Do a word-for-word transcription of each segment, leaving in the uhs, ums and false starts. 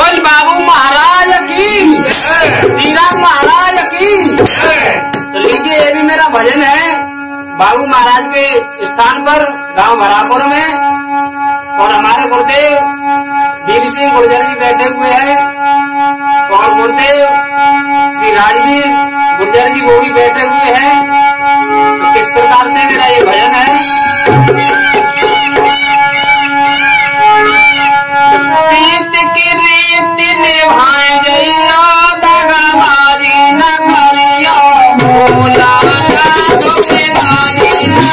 बोल बाबू महाराज की, श्री राम महाराज की। तो लीजिए, ये भी मेरा भजन है बाबू महाराज के स्थान पर गांव भरापुर में। और हमारे गुरुदेव वीर सिंह गुर्जर जी बैठे हुए हैं और गुरुदेव श्री राजवीर गुर्जर जी वो भी बैठे हुए हैं। तो किस प्रकार से मेरा ये भजन है। प्रीत की रीत निभाए जइयो, दगाबाजी न करियो, भोला धोखेबाजी न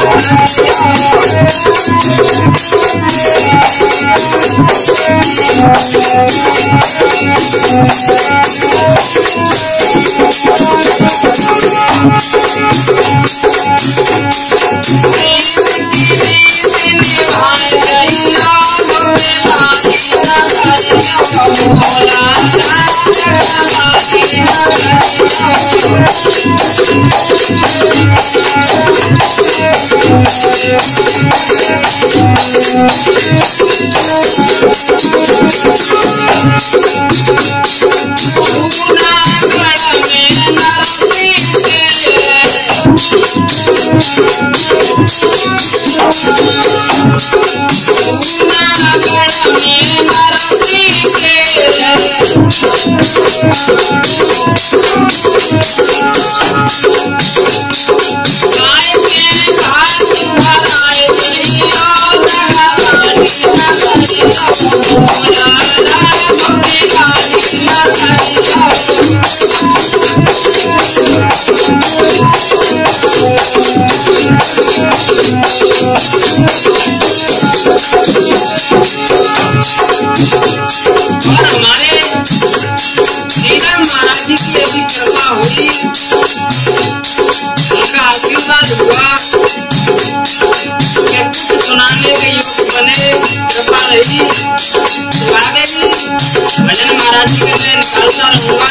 सुनाने के योग बने, कृपा रही। तो आगे भी भजन महाराज जी के मैं निकालता रहूंगा।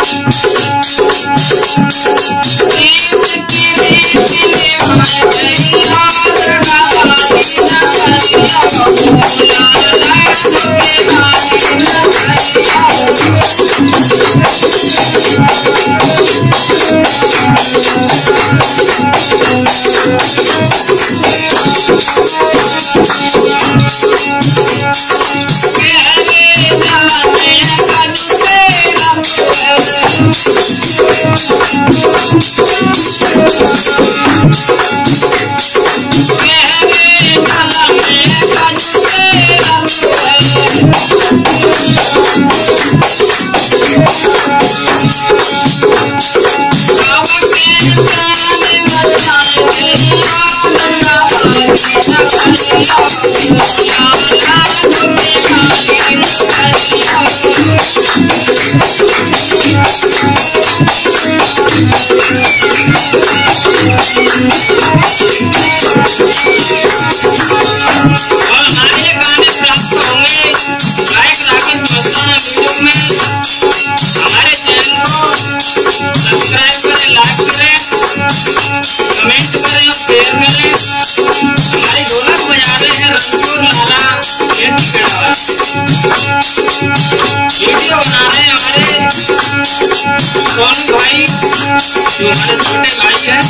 वीडियो बना रहे हैं हमारे सोनू भाई, जो हमारे छोटे भाई हैं।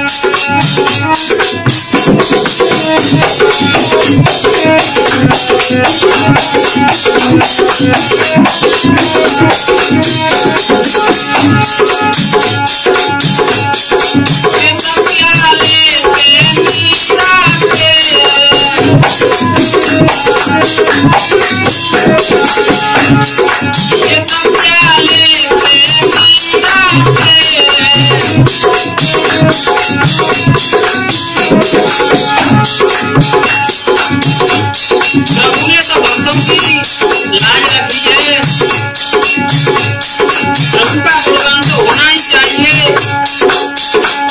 प्रभु ने तो भक्तों की लाज रखी है। प्रभु का गुणगान तो होना ही चाहिए।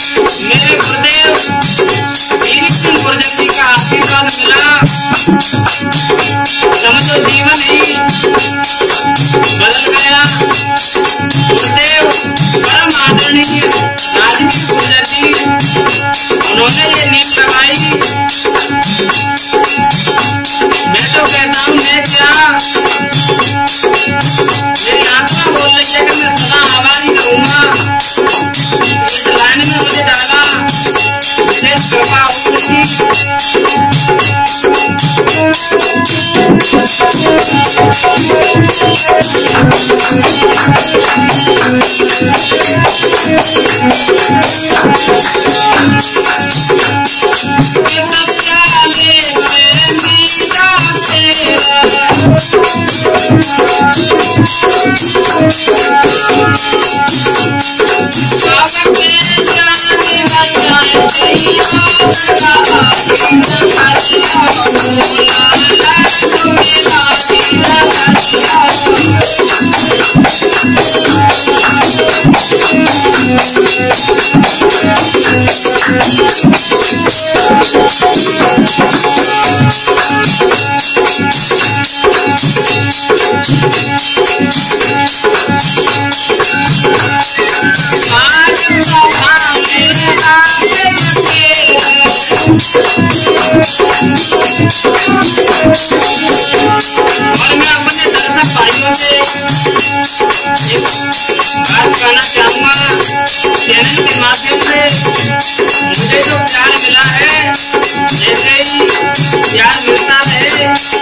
और मैं अपने दर्शक भाइयों से एक बात कहना चाहूँगा, चैनल के माध्यम से मुझे जो प्यार मिला है ऐसे ही प्यार मिलता रहे।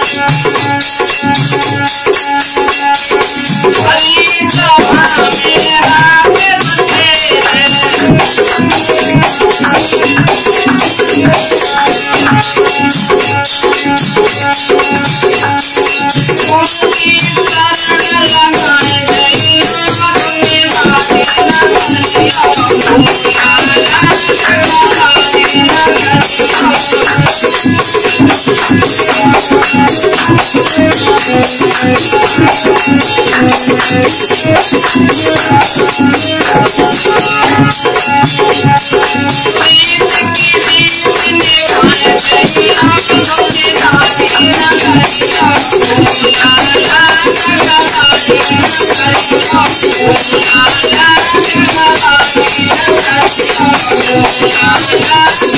हरी सभा मेरा la